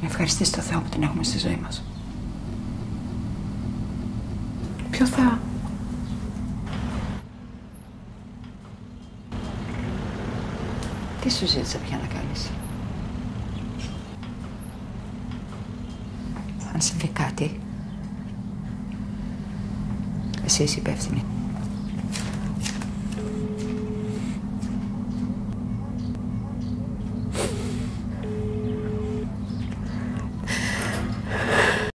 Ευχαριστείς το Θεό που την έχουμε στη ζωή μας. Ποιο Θεό? Τι σου ζήτησα πια να κάνεις? Αν συμβεί κάτι, εσύ είσαι υπεύθυνη.